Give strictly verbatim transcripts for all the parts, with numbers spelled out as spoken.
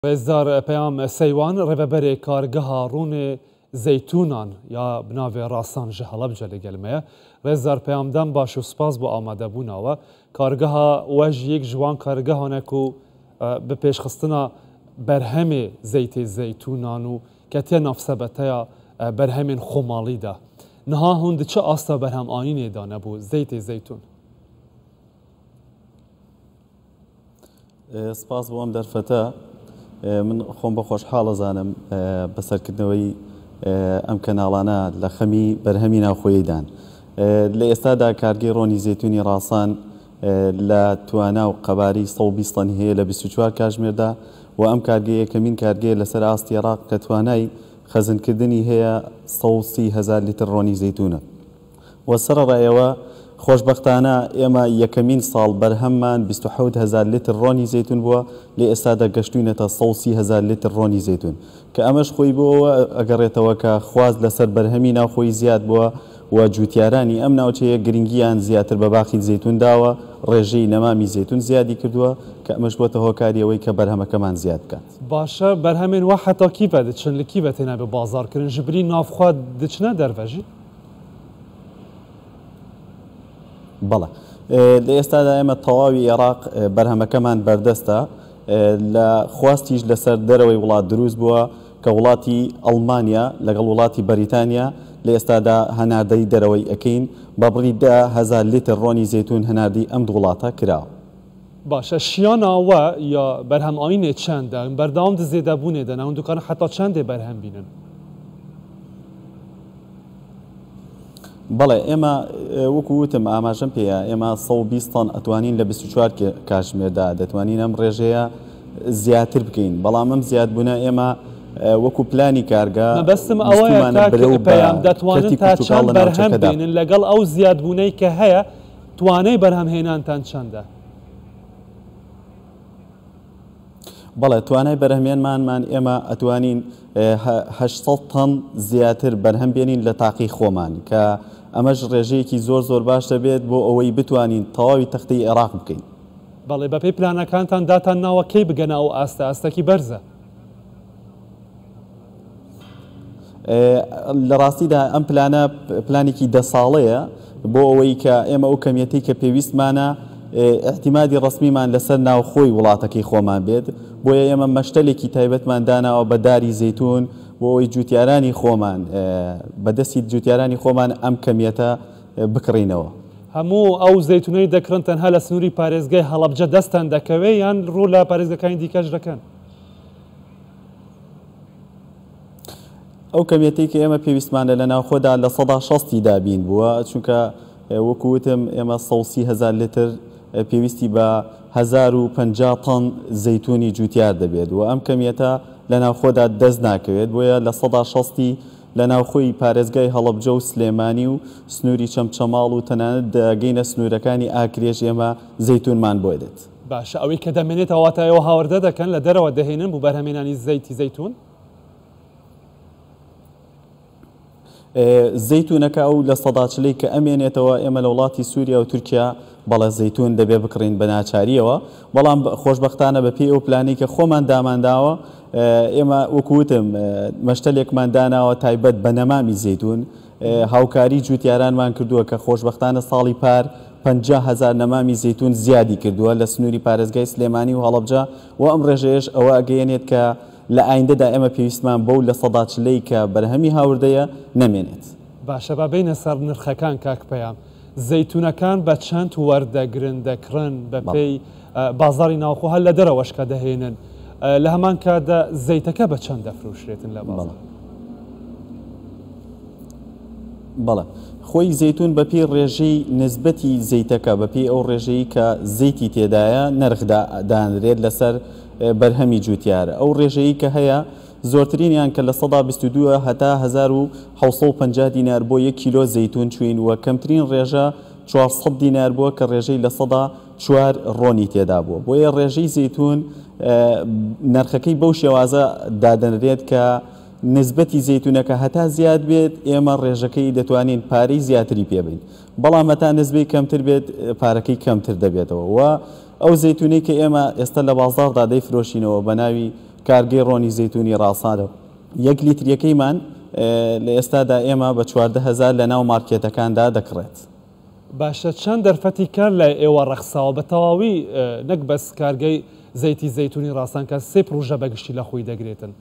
رێزدار پەیام سەیوان ڕێبەبەرێ کارگەها ڕوونێ زەیتونان یا بناوێ ڕاستان ji هەڵەبجە لەگەڵ me ye. Rêzdar peyamdan baş û spas bo amadebûna we. Kargeha we ji yek ji wan kargehanek ku bi pêşxistina berhemê zeytê zeytûnan û ketiye navsebeteya berhemên xomalî de. Niha hûn di çi asta berhemanînê da nebû zeytê zeytûn? سپاس بۆ ئەم دەرفەتە من خۆم بە خۆشحاڵ ئەزانم بەسەرکردنەوەی ئەم کەناڵانە لە خەمی بەرهەمی ناوخۆییدان. لە ئێستادا کارگەی ڕۆنی زەیتونی ڕاسان لە توانا و قەباری سەد و بیست تەنی هەیە لە بیست و چوار کاتژمێردا و ئەم کارگەی یەکەمین کارگەیە لەسەر ئاستی عێراق کە توانای خەزنکردنی هەیە سەد و سی هەزار لیتر ڕۆنی زەیتونە. و سەرەڕایەوە خۆشبەختانە ئێمە یەکەمین ساڵ بەرهەممان بیست و حەوت هەزار لیتر ڕۆنی زەیتون بووە، لێ ئێستادا گەشتوینەتە سەد و سی هەزار لیتر ڕۆنی زەیتون کە ئەمەش خۆی بۆەوە ئەگەڕێتەوە کە خواز لەسەر بەرهەمی ناوخۆی زیاد بووە و جوتیارانی ئەم ناوچەیە گرنگیان زیاتر بە باخی زەیتون داوە، ڕێژەی نەمامی زەیتون زیادی کردووە کە ئەمەش بۆتە هۆکاریەوەی کە بەرهەمەکەمان زیاد بکات. باشە بەرهەمێن وە حتا کیڤە دچن لە کیڤە تێنا بە بازارکردن ji birî navxwe diçine derve jî؟ بەڵێ لە ئێستادا ئێمە تەواوی عێراق بەرهەمەکەمان بەردەستە لە خواستیش لەسەر دەرەوەی وڵات دروست بووە کە وڵاتی ئەڵمانیا لەگەڵ وڵاتی بەریتانیا لە ئێستادا هەناردەی دەرەوەی ئەەکەین بە بڕی ده هەزار لیتر ڕۆنی زەیتون هەناردی ئەم دوو وڵاتە کراوە. باشە شیاناوە یا بەرهەمانینێ چەندە بەردەوام دزێدەبوونێ دەنا هەون دوکانە حتا چەندێ بەرهەم بینن؟ بەڵێ ئێمە وەکو وتم ئاماژەم پێەیە ئێمە سەد و بیست تەن ئەتوانین لە بیست و چوار کاتژمێردا دەتوانین ئەم ڕێژەیە زیاتر بکەین، بەڵام ئەم زیادبوونە ئێمە وەکو پلانی کارگا بەستم ئەوەیە پێیان دەتوانن تا چەند بەرهەم بینن لەگەڵ ئەو زیادبوونەی کە هەیە توانەی بەرهەمهێنانتان چەندە؟ بەڵێ توانای بەرهەمێنمانمان ئێمە ئەتوانین هەشت سەد تەن زیاتر بەرهەم بێنین لە تاقی خۆمان کە ئەمەش ڕێژەیەکی زۆر زۆر باش دەبێت بۆ ئەوەی بتوانین تەواوی تەختەی عێراق بکەین. بەڵێ بەپێی پلانەکانتان داتان ناوە کەی بگەنە ئەو ئاستە ئاستەکی بەرزە؟ لە ڕاستیدا ئەم پلانە پلانێکی دە ساڵەیە بۆ ئەوەی کە ئێمە ئەو کەمیەتەی کە پێویستمانە احتیمادی ڕسمیمان لەسەر ناوخۆی وڵاتەکەی خۆمان بێت، بۆیە ئێمە مەشتەلێکی تایبەتمان داناوە بە داری زەیتون بۆ ئەوەی جوتیارانی خۆمان بەدەستی جوتیارانی خۆمان ئەم کەمیەتە بکڕینەوە. هەموو ئەو زەیتونەی دەکڕن تەنها لە سنووری پارێزگای هەڵەبجە دەستان دەکەوێت یان ڕوو لە پارێزگەکانی دیکەش دەکەن؟ ئەو کەمیەتەی کە ئێمە پێویستمانە لە ناوخۆدا لە سەدا شەستی دابین بووە، چونکە وەکووتم ئێمە سەد و سی هەزار لیتر پێویستی بە هەزار و پەنجا تەن زەیتونی جوتیار دەبێت و ئەم کەمیەتە لە ناوخۆدا دەست ناکەوێت، بۆیە لە سەدا شەستی لە ناوخۆی پارێزگای هەڵەبجە و سلێمانی و سنووری چەمچەماڵ و تەنانەت دەگەینە سنوورەکانی ئاکرێژ ئێمە زەیتونمان بۆ دێت. باشە ئەوەی کە دەمێنێت ئەواتایەوە هاوردە دەکەن لە دەرەوە دەهێنن بۆ بەرهەمێنانی زەیتی زەیتون؟ زەیتونەکە ئەو لە سەداچلەی کە ئەمێنێتەوە ئێمە لە وڵاتی سووریا و تورکیا بەڵێ زەیتون دەبێ بکڕین بە ناچاریەوە، بەڵام خۆشبەختانە بەپێی ئەو پلانی کە خۆمان دامانداوە ئێمە وەکووتم مەشتەلێکمان داناوە تایبەت بە نەمامی زەیتون، هاوکاری جوتیارانمان کردووە کە خۆشبەختانە ساڵی پار پەنجا هەزار نەمامی زەیتون زیادی کردووە لە سنووری پارێزگای سلێمانی و هەڵەبجە و ئەم ڕێژەیەش ئەوە ئەگەیەنێت کە لە ئایندەدا ئێمە پێویستمان بەو لە سەداچلەی کە بەرهەمی هاوردەیە نەمێنێت. باشە با بینە سەر نرخەکان کاک پەیام زەیتونەکان بە چەند وەردەگرن دەکڕن بەپێی بازاری ناوخۆ هەر لە دەرەوەشکە دەهێنن لە هەمان کاتدا زەیتەکە بە چەند دەفرۆشرێتن لە بازار؟ بەڵێ خۆی زەیتون بەپێی ڕێژەی نسبەتی زەیتەکە بەپێی ئەو ڕێژەیە کە زەیتی تێدایە نرخدا دانرێت لەسەر بەرهەمی جوتیارە. ئەو ڕێژەیە کە هەیە زۆرترینیان کە لە سەدا بیست و دووە هەتا هەزار و حەوت و پەنجا دینار بۆ یەک کیلۆ زەیتون چوین و کەمترین ڕێژە چوارسەد دینار بووە کە ڕێژەی لە سەدا چوار ڕۆنی تێدا بووە، بۆیە ڕێژەی زەیتون نرخەکەی بەو شێوازە دادەنرێت کە نسبەتی زەیتونەکە هەتا زیاد بێت ئێمە ڕێژەکەی دەتوانین پارەی زیاتری پێبین، بەڵام هەتا نسبەی کەمتر بێت پارەکەی کەمتر دەبێتەوە و ئەو زەیتونەی کە ئێمە ئێستا لە بازاڕدا دەیفرۆشینەوە بە ناوی کارگەی ڕۆنی زەیتونی ڕاسانە یەک لیتریەکەیمان لە ئێستادا ئێمە بە چواردە هەزار لە ناو مارکێتەکاندا دەکڕێت. باشە چەند دەرفەتی کار لە ئێوە ڕەخساوە بە تەواوی نەک بەس کارگەی زەیتی زەیتونی ڕاستان کە سێ پروژە بەگشتی لە خۆی دەگرێتن.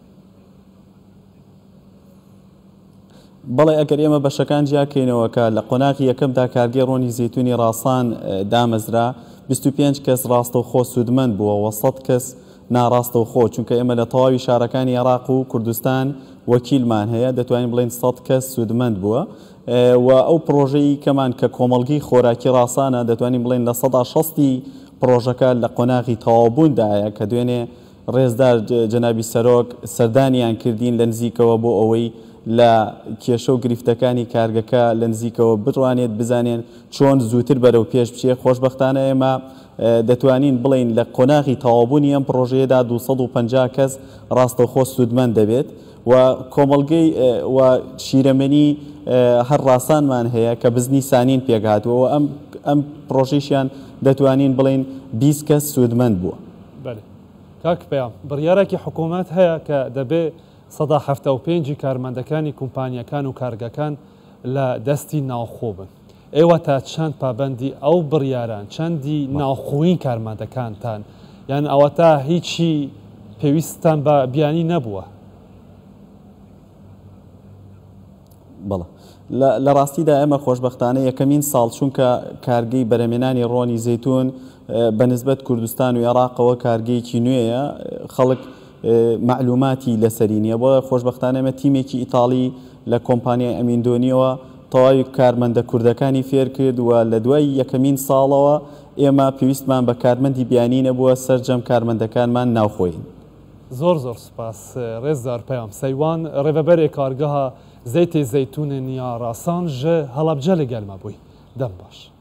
بەڵێ ئەگەر ئێمە بەشەکان جیاکەینەوەکە لە قۆناغی یەکەمدا کارگەی ڕۆنی زەیتونی ڕاستان دامەزرا بیست و پێنج کەس ڕاستەوخۆ سوودمەند بووە و سەد کەس ناڕاستەوخۆ چونکە ئێمە لە تەواوی شارەکانی عێراق و کوردستان وەکیلمان هەیە دەتوانین بڵێن سەد کەس سوودمەند بووە و ئەو پرۆژەی کەمان کە کۆمەڵگەی خۆراکی ڕاستانە دەتوانین بڵێن لە سەدا شەستی پرۆژەکە لە قۆناغی تەواوبووندایە کە دوێنێ ڕێزدار جەنابی سەرۆک سەردانیان کردین لە نزیکەوە بۆ ئەوەی لە کێشە و گریفتەکانی کارگەکە لە نزیکەوە بتوانێت بزانێن چۆن زووتر بەرەو پێش بچێ. خۆشبەختانە ئێمە دەتوانین بڵین لە قۆناغی تەواوبوونی ئەم پرۆژەیەدا دووسەد و پەنجا کەس ڕاستەوخۆ سوودمەند دەبێت و کۆمەڵگەی و شیرەمەنی هەر ڕاستانمان هەیە کە بزنی سانین پێکهاتووە ئەم ئەم پرۆژەیشیان دەتوانین بڵین بیست کەس سوودمەند بووە. بەێ کاک پێیان بڕیارێکی حکوومەت هەیە کە دەبێت سەدا هەفتە و پێنجی کارمەندەکانی کومپانیەکان و کارگەکان لە دەستی ناوخۆ بن. ئێوە تا چەند پابەندی ئەو بڕیاران چەندی ناوخۆین کارمەندەکانتان یان ئەوە تا هیچی پێویستتان بە بیانی نەبووە؟ بەڵێ لە ڕاستیدا ئێمە خۆشبەختانە یەکەمین ساڵ چونکە کارگەی بەرەمێنانی ڕۆنی زەیتون بەنسبەت کوردستان و عێراقەوە کارگەیەکی نوێیە خەڵک معلوماتی لەسەری نییە بۆ خۆشبەختانە ئێمە تیمێکی ئیتاڵی لە کۆمپانیای ئەمیندۆنیەوە تەواوی کارمەندە کوردەکانی فێر کرد و لە دوای یەکەمین ساڵەوە ئێمە پێویستمان بە کارمەندی بیانی نەبووە سەرجەم کارمەندەکانمان ناوخۆین. زۆر زۆر سپاس ڕێزدار پەیام سەیوان ڕێبەبەرێ کارگەها زەیتێ زەیتونێ نیا ڕاسان ژە هەڵەبجە لەگەلمە بووی دەم باش.